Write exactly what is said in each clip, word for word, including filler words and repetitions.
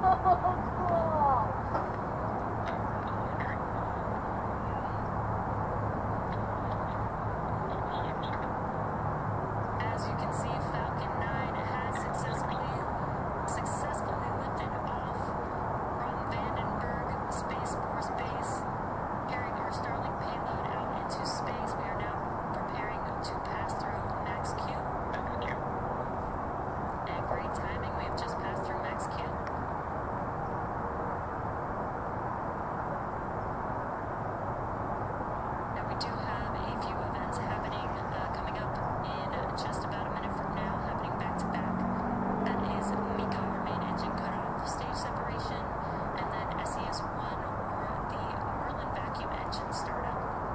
As you can see, Falcon nine has successfully successfully lifted off from Vandenberg Space Force Base, carrying our Starlink payload out into space. We are now preparing to pass through Max Q. And great timing, we have just passed through Max Q. Now we do have a few events happening uh, coming up in just about a minute from now, happening back to back. That is MECO, our main engine cutoff, stage separation, and then S E S one, or the Merlin vacuum engine startup.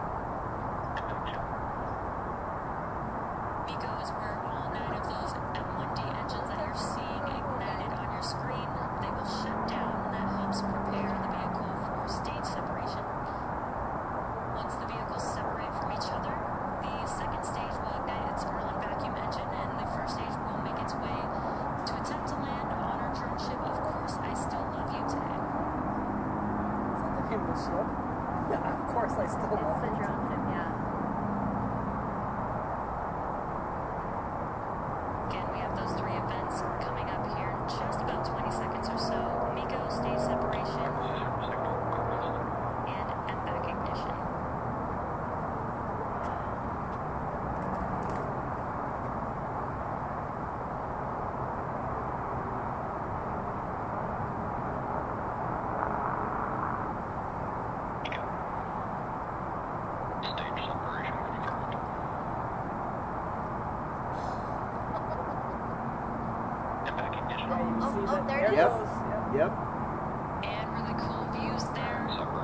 MECO is where all nine of those M one D engines that you're seeing ignited on your screen, they will shut down, and that helps prepare the vehicle for stage separation. Once the vehicles separate from each other, the second stage will ignite its Merlin vacuum engine, and the first stage will make its way to attempt to land on our drone ship, Of Course I Still Love You Today. Is that the name of the ship? Yeah, Of Course I Still Love You. It's the drone ship, yeah. Again, we have those three events coming up here in just about twenty seconds or so. MECO, stage separation, and M VAC ignition. Yeah, you can Oh, see oh, that. there There it it is. goes. Yep. Yep. And really cool views there.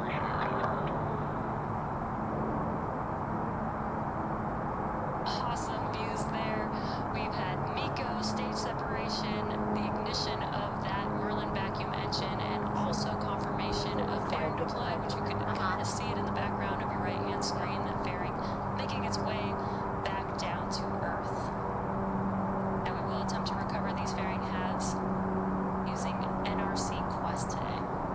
Awesome views there. We've had MECO, stage separation, the ignition of that Merlin vacuum engine, and also confirmation of fairing deploy, which you can kind of see it in the background of your right-hand screen, that fairing making its way back down to Earth. And we will attempt to recover these fairing halves using N R C Quest today.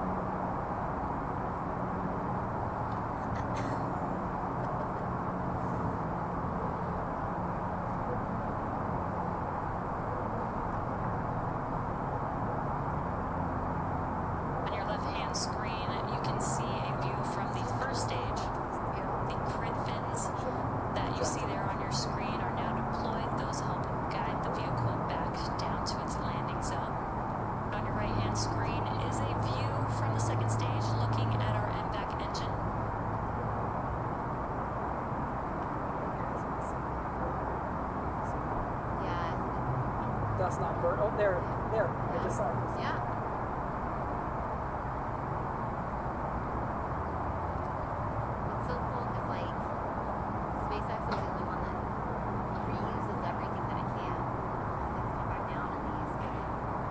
On your left-hand screen, you can see a view from the first stage. The grid fins that you see there on your screen are now deployed. Those help guide the vehicle back down to its landing zone. On your right-hand screen is a view from the second stage looking at our M VAC engine. Yeah. That's not bird. Oh, there. There. I just saw it. Yeah. It's so cool because, like, SpaceX is the only one that reuses everything that it can. Things come back down and they use it.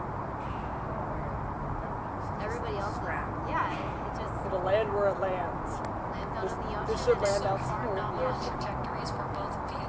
Everybody else is, yeah, it just It'll land where it lands. lands out This, in the ocean. this should and it's land so out Far somewhere. nominal trajectories for both vehicles.